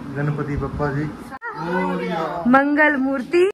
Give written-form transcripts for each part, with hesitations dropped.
Ganpati Bappa ji Mangal Murti.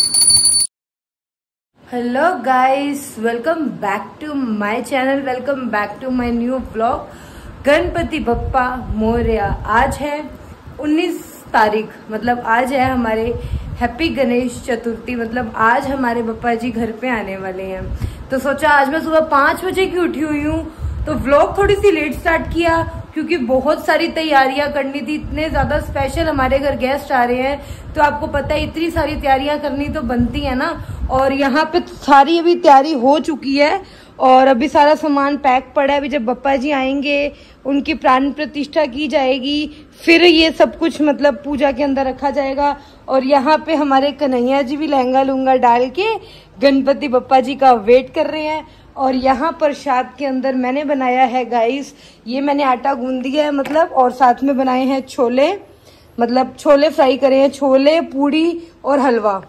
Hello guys, welcome back to my channel, welcome back to my new vlog. Ganpati Bappa Morya. आज है 19 तारीख, मतलब आज है हमारे हैप्पी गणेश चतुर्थी, मतलब आज हमारे बप्पा जी घर पे आने वाले हैं। तो सोचा आज मैं सुबह 5 बजे की उठी हुई हूँ, तो व्लॉग थोड़ी सी लेट स्टार्ट किया क्योंकि बहुत सारी तैयारियां करनी थी। इतने ज्यादा स्पेशल हमारे घर गेस्ट आ रहे हैं, तो आपको पता है इतनी सारी तैयारियां करनी तो बनती है ना। और यहाँ पे सारी अभी तैयारी हो चुकी है और अभी सारा सामान पैक पड़ा है। अभी जब बप्पा जी आएंगे उनकी प्राण प्रतिष्ठा की जाएगी, फिर ये सब कुछ मतलब पूजा के अंदर रखा जाएगा। और यहाँ पे हमारे कन्हैया जी भी लहंगा लूंगा डाल के गणपति बप्पा जी का वेट कर रहे हैं। और यहाँ प्रसाद के अंदर मैंने बनाया है गाइस, ये मैंने आटा गूंद दिया है मतलब, और साथ में बनाए हैं छोले, मतलब छोले फ्राई करे हैं, छोले पूड़ी और हलवा।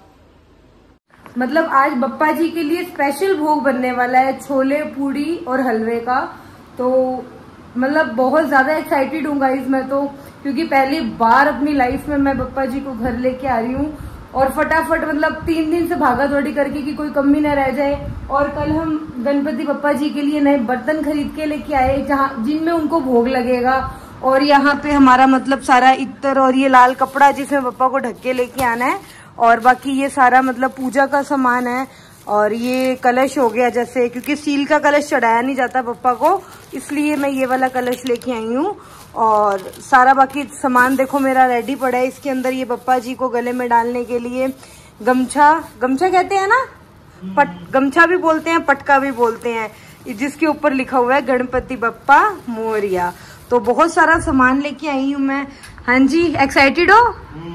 मतलब आज बप्पा जी के लिए स्पेशल भोग बनने वाला है, छोले पूड़ी और हलवे का। तो मतलब बहुत ज्यादा एक्साइटेड हूँ गाइस मैं तो, क्योंकि पहली बार अपनी लाइफ में मैं बप्पा जी को घर लेके आ रही हूँ। और फटाफट मतलब 3 दिन से भागा दौड़ी करके कि कोई कमी न रह जाए। और कल हम गणपति बप्पा जी के लिए नए बर्तन खरीद के लेके आए, जहाँ जिनमें उनको भोग लगेगा। और यहाँ पे हमारा मतलब सारा इत्र और ये लाल कपड़ा जिसमें बप्पा को ढक के लेके आना है, और बाकी ये सारा मतलब पूजा का सामान है। और ये कलश हो गया जैसे, क्योंकि स्टील का कलश चढ़ाया नहीं जाता बप्पा को, इसलिए मैं ये वाला कलश लेके आई हूँ। और सारा बाकी सामान देखो मेरा रेडी पड़ा है। इसके अंदर ये बप्पा जी को गले में डालने के लिए गमछा, गमछा कहते हैं ना, गमछा भी बोलते हैं, पटका भी बोलते हैं, जिसके ऊपर लिखा हुआ है गणपति बप्पा मोरया। तो बहुत सारा सामान लेके आई हूँ मैं। हाँ जी, एक्साइटेड हो?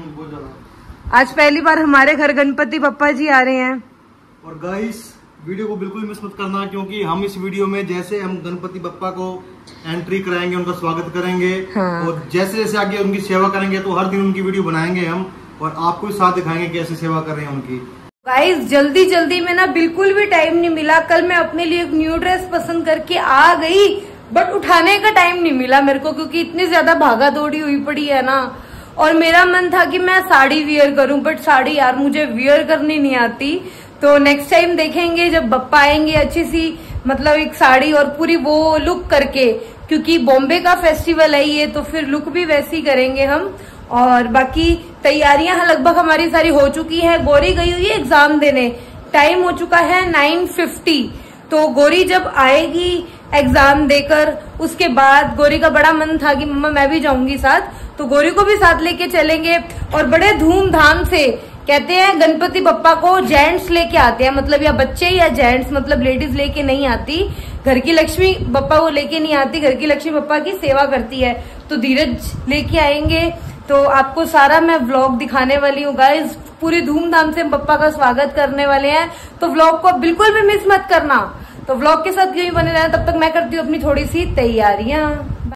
आज पहली बार हमारे घर गणपति बप्पा जी आ रहे हैं। और गाइस वीडियो को बिल्कुल मिस मत करना, क्योंकि हम इस वीडियो में जैसे हम गणपति बप्पा को एंट्री कराएंगे, उनका स्वागत करेंगे, हाँ। और जैसे जैसे आगे उनकी सेवा करेंगे तो हर दिन उनकी वीडियो बनाएंगे हम, और आपको साथ दिखाएंगे कैसे सेवा कर रहे हैं उनकी। गाइस जल्दी जल्दी में ना बिल्कुल भी टाइम नहीं मिला। कल मैं अपने लिए एक न्यू ड्रेस पसंद करके आ गई, बट उठाने का टाइम नहीं मिला मेरे को, क्योंकि इतनी ज्यादा भागा दौड़ी हुई पड़ी है ना। और मेरा मन था कि मैं साड़ी वियर करूं, बट साड़ी यार मुझे वियर करनी नहीं आती। तो नेक्स्ट टाइम देखेंगे जब बप्पा आएंगे, अच्छी सी मतलब एक साड़ी और पूरी वो लुक करके, क्योंकि बॉम्बे का फेस्टिवल है ये, तो फिर लुक भी वैसी करेंगे हम। और बाकी तैयारियां लगभग हमारी सारी हो चुकी है। गौरी गई हुई है एग्जाम देने, टाइम हो चुका है 9:50। तो गौरी जब आएगी एग्जाम देकर, उसके बाद गौरी का बड़ा मन था कि मम्मा मैं भी जाऊंगी साथ, तो गौरी को भी साथ लेके चलेंगे। और बड़े धूमधाम से कहते हैं गणपति बप्पा को जेंट्स लेके आते हैं, मतलब या बच्चे या जेंट्स, मतलब लेडीज लेके नहीं आती। घर की लक्ष्मी बप्पा को लेके नहीं आती, घर की लक्ष्मी बप्पा की सेवा करती है। तो धीरज लेके आएंगे, तो आपको सारा मैं व्लॉग दिखाने वाली हूँ गाइज। पूरी धूमधाम से बप्पा का स्वागत करने वाले हैं, तो व्लॉग को बिल्कुल भी मिस मत करना। तो व्लॉग के साथ यही बने रहना, तब तक मैं करती हूँ अपनी थोड़ी सी तैयारियां।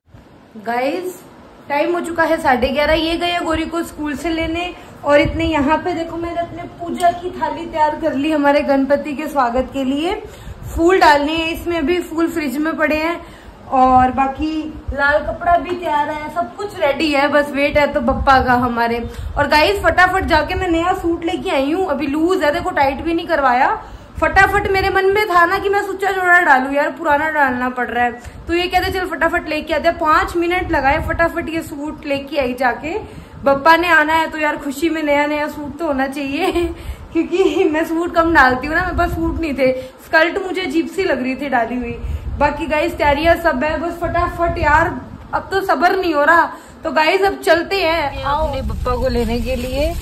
गाइज टाइम हो चुका है 11:30, ये गए गौरी को स्कूल से लेने। और इतने यहाँ पे देखो मैंने अपने पूजा की थाली तैयार कर ली हमारे गणपति के स्वागत के लिए। फूल डालने हैं इसमें, अभी फूल फ्रिज में पड़े हैं, और बाकी लाल कपड़ा भी तैयार है, सब कुछ रेडी है, बस वेट है तो बप्पा का हमारे। और गाइस फटाफट जाके मैं नया सूट लेके आई हूँ, अभी लूज है, देखो टाइट भी नहीं करवाया। फटाफट मेरे मन में था ना कि मैं सुच्चा जोड़ा डालू, यार पुराना डालना पड़ रहा है, तो ये कहते चल फटाफट लेके आते। 5 मिनट लगाए फटाफट ये सूट लेके आई जाके। बप्पा ने आना है तो यार खुशी में नया नया सूट तो होना चाहिए क्योंकि मैं सूट कम डालती हूँ ना, मेरे पास सूट नहीं थे। स्कर्ट मुझे अजीब सी लग रही थी डाली हुई। बाकी गाइस तैयारियां सब है, बस फटाफट यार, अब तो सब्र नहीं हो रहा। तो गाइस अब चलते हैं अपने बप्पा को लेने के लिए,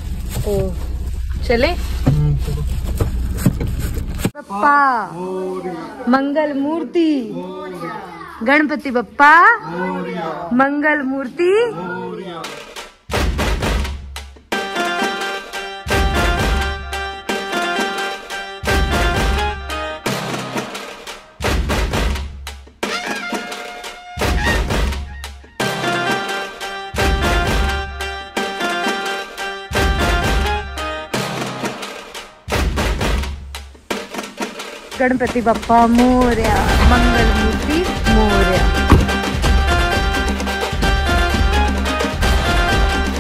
तो चले। बप्पा मंगल मूर्ति, गणपति बप्पा मंगल मूर्ति। गणपति बप्पा मोरया, मंगल मूर्ति मोरया।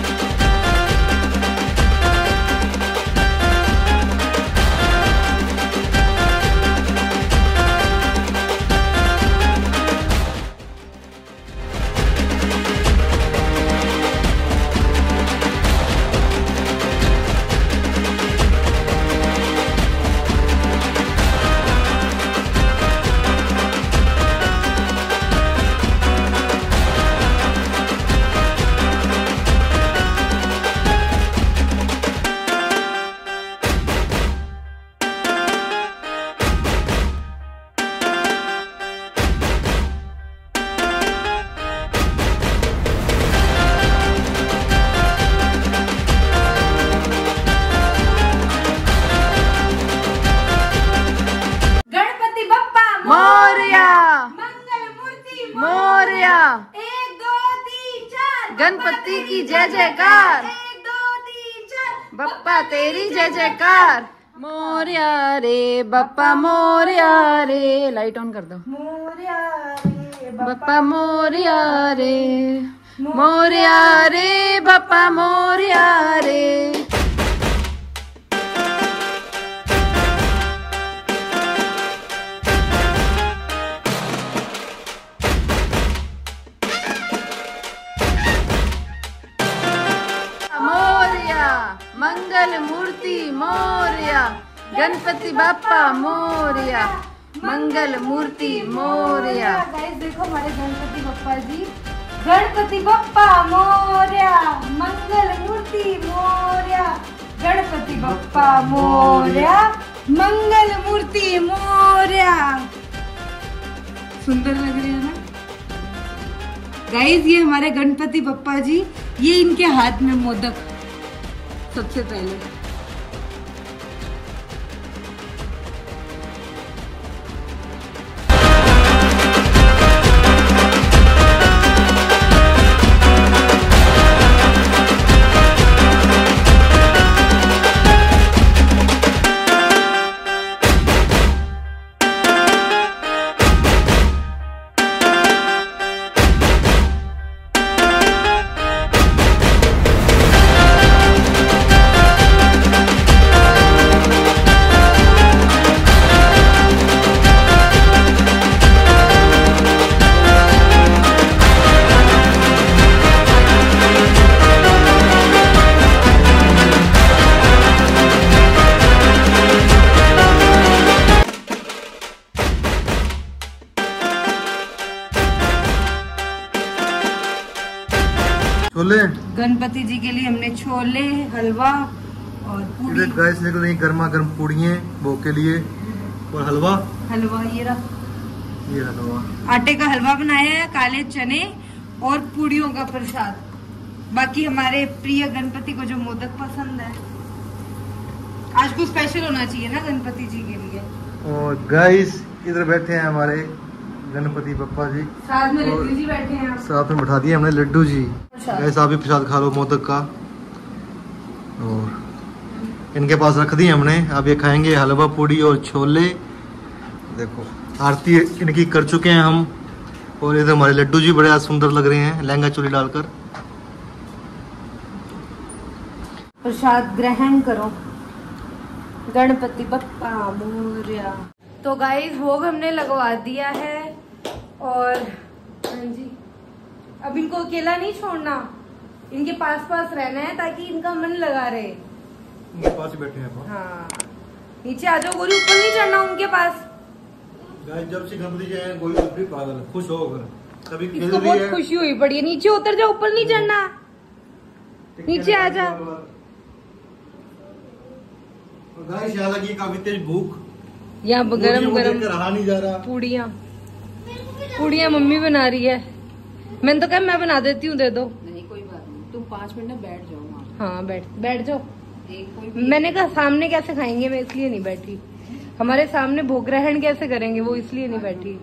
जय जयकार, बप्पा तेरी जय जयकार। मोरिया रे बप्पा मोरिया रे, लाइट ऑन कर दो। मोरिया रे बप्पा मोरिया रे, मोरिया रे बप्पा मोरिया रे। मंगल मूर्ति मोरिया, गणपति बाप्पा मोरिया, मंगल मूर्ति मोरिया। गाइस देखो हमारे गणपति बप्पा जी, गणपति बप्पा मोरिया, मंगल मूर्ति मोरिया, गणपति बप्पा मोरिया, मंगल मूर्ति मोरिया। सुंदर लग रही है ना गाइस। ये हमारे गणपति बप्पा जी, ये इनके हाथ में मोदक सबसे पहले। छोले गणपति जी के लिए हमने छोले, हलवा और पूड़ी। गाइस निकल रही गर्मा गर्म पूड़ियाँ भोग के लिए, और हलवा। हलवा ये रहा, ये हलवा आटे का हलवा बनाया है, काले चने और पूड़ियों का प्रसाद। बाकी हमारे प्रिय गणपति को जो मोदक पसंद है, आज कुछ स्पेशल होना चाहिए ना गणपति जी के लिए। और गाइस इधर बैठे हैं हमारे गणपति बप्पा जी, साथ में लड्डू जी बैठे हैं, साथ में बैठा दिए हमने लड्डू जी। गाइस आप भी प्रसाद खा लो मोदक का, और इनके पास रख दिए हमने। अब ये खाएंगे हलवा पूड़ी और छोले। देखो आरती इनकी कर चुके हैं हम, और इधर हमारे लड्डू जी बड़े सुंदर लग रहे हैं लहंगा चोली डालकर। प्रसाद ग्रहण करो, गणपति बप्पा मोरया। तो गाइस भोग हमने लगवा दिया है, और हाँ जी अब इनको अकेला नहीं छोड़ना, इनके पास पास रहना है ताकि इनका मन लगा रहे। उनके पास ही बैठे हैं। हाँ नीचे आ जाओ गोरी, ऊपर नहीं चढ़ना उनके पास। गाइस जब से गणपति जी आए कोई भी पागल है, खुश होकर कभी खेल इसको रही बहुत है। खुशी हुई पड़ी है। नीचे उतर जाओ, ऊपर नहीं चढ़ना, नीचे आ जा। गाइस यहाँ लगी काफी तेज भूख, यहाँ गरम गरम रहा नहीं जा रहा। पूड़ियाँ मम्मी बना रही है। मैंने तो कहा मैं बना देती हूँ, दे दो। नहीं कोई बात नहीं, तुम 5 मिनट बैठ जाओ वहाँ। हाँ बैठ जाओ। मैंने कहा सामने कैसे खाएंगे, मैं इसलिए नहीं बैठी। हमारे सामने भोग ग्रहण कैसे करेंगे, वो इसलिए नहीं बैठी।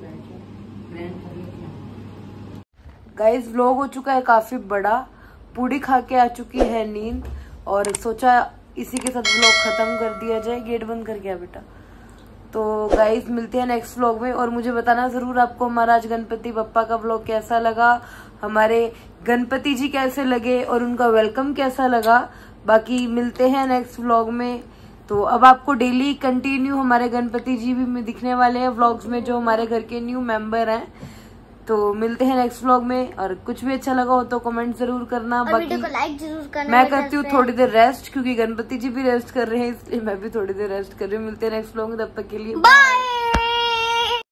गाइस व्लॉग हो चुका है काफी बड़ा, पूड़ी खा के आ चुकी है नींद, और सोचा इसी के साथ व्लॉग खत्म कर दिया जाए। गेट बंद कर गया बेटा। तो गाइस मिलते हैं नेक्स्ट व्लॉग में, और मुझे बताना जरूर आपको हमारा आज गणपति बप्पा का व्लॉग कैसा लगा, हमारे गणपति जी कैसे लगे और उनका वेलकम कैसा लगा। बाकी मिलते हैं नेक्स्ट व्लॉग में। तो अब आपको डेली कंटिन्यू हमारे गणपति जी भी दिखने वाले हैं व्लॉग्स में, जो हमारे घर के न्यू मेंबर हैं। तो मिलते हैं नेक्स्ट व्लॉग में, और कुछ भी अच्छा लगा हो तो कमेंट जरूर करना। बाकी को लाइक जरूर करना। मैं करती हूँ थोड़ी देर रेस्ट, क्योंकि गणपति जी भी रेस्ट कर रहे हैं, इसलिए मैं भी थोड़ी देर रेस्ट कर रही हूँ। मिलते हैं नेक्स्ट व्लॉग में, तब तक के लिए बाय।